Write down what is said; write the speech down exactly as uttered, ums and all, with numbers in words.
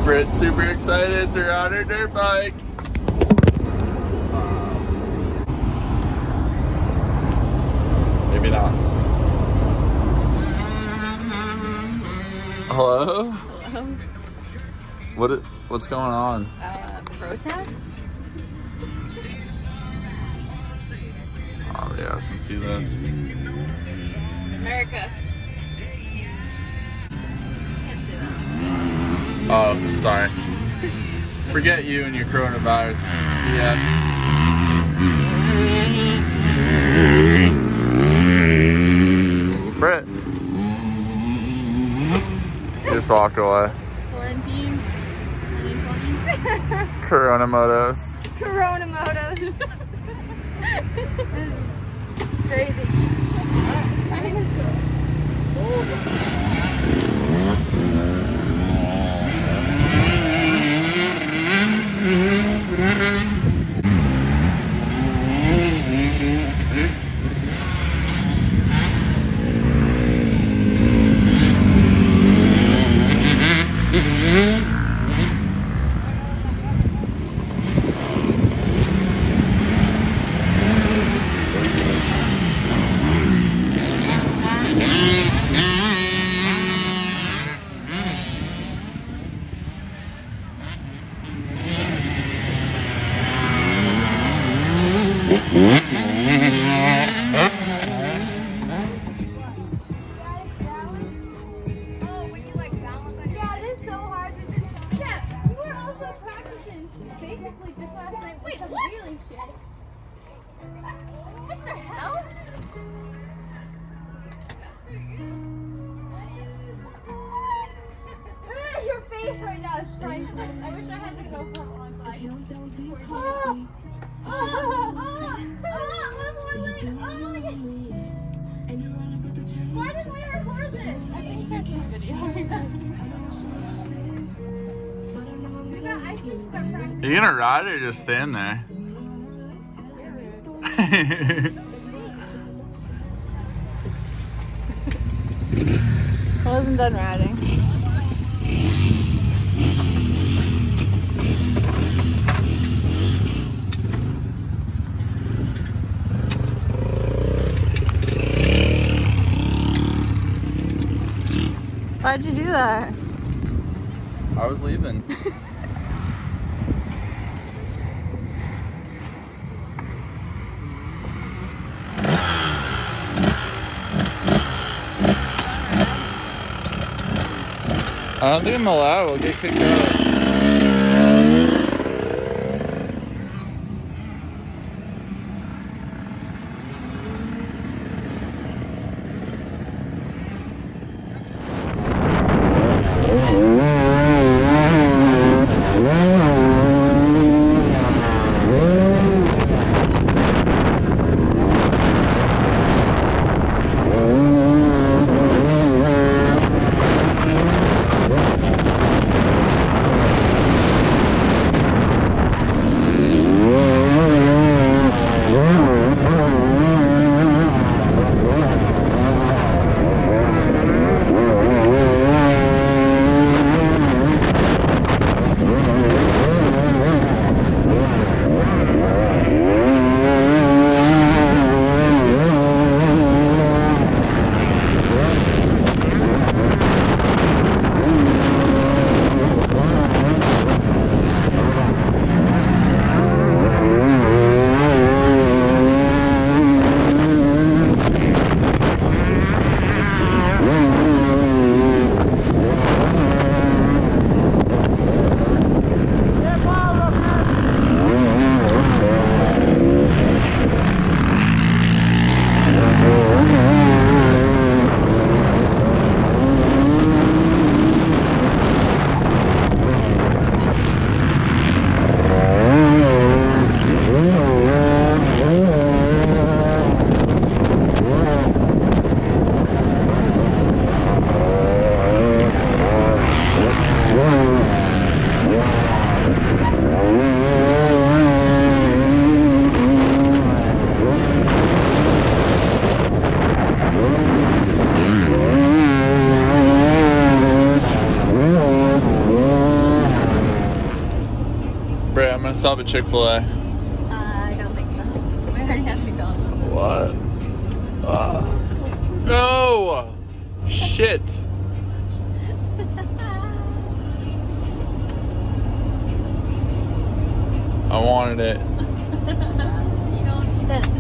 Britt's super excited to ride her dirt bike. Maybe not. Hello? Hello? What? What's going on? Uh, protest? Oh yeah, I can see this. America. Can't see that. Oh, sorry. Forget you and your coronavirus. Yeah. Britt. He just walked away. Quarantine. twenty twenty. Coronamotos. Coronamotos. This is crazy. I think it's so old. Right now, it's trying. I wish I had the GoPro on. So I can... oh, oh, oh, oh, why didn't we record this? I think that's a video. You gonna ride or just stand there? I wasn't done riding. Why'd you do that? I was leaving. I don't think I'm allowed. We'll get kicked out. stop at Chick-fil-A? Uh, I don't think so. We already have McDonald's. What? Uh, no! Shit! I wanted it. You don't need it.